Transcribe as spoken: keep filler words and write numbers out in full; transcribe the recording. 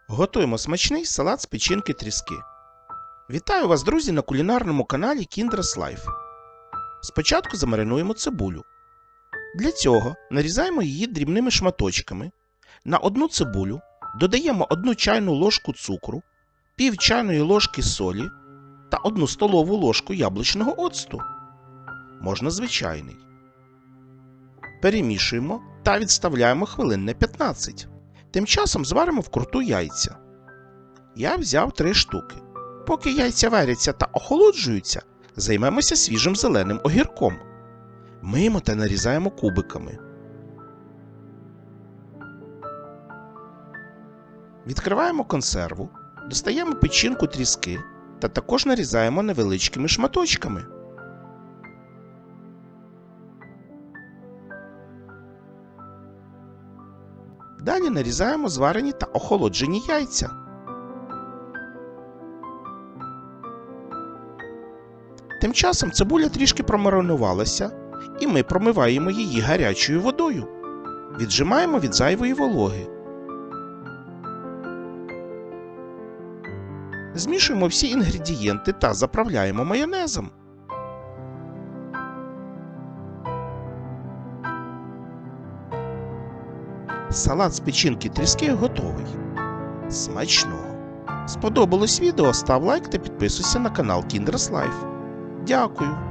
Готуємо смачний салат з печінки тріски. Вітаю вас, друзі, на кулінарному каналі Kindra's Life. Спочатку замаринуємо цибулю. Для цього нарізаємо її дрібними шматочками. На одну цибулю додаємо одну чайну ложку цукру, пів чайної ложки солі та одну столову ложку яблучного оцту. Можна звичайний. Перемішуємо та відставляємо хвилин на п'ятнадцять. Тим часом зваримо вкруту яйця. Я взяв три штуки. Поки яйця варяться та охолоджуються, займемося свіжим зеленим огірком. Миємо та нарізаємо кубиками. Відкриваємо консерву, достаємо печінку тріски та також нарізаємо невеличкими шматочками. Далі нарізаємо зварені та охолоджені яйця. Тим часом цибуля трішки промаринувалася, і ми промиваємо її гарячою водою. Віджимаємо від зайвої вологи. Змішуємо всі інгредієнти та заправляємо майонезом. Салат з печінки тріски готовий. Смачного! Сподобалось відео? Став лайк та підписуйся на канал Kindra's Life. Дякую!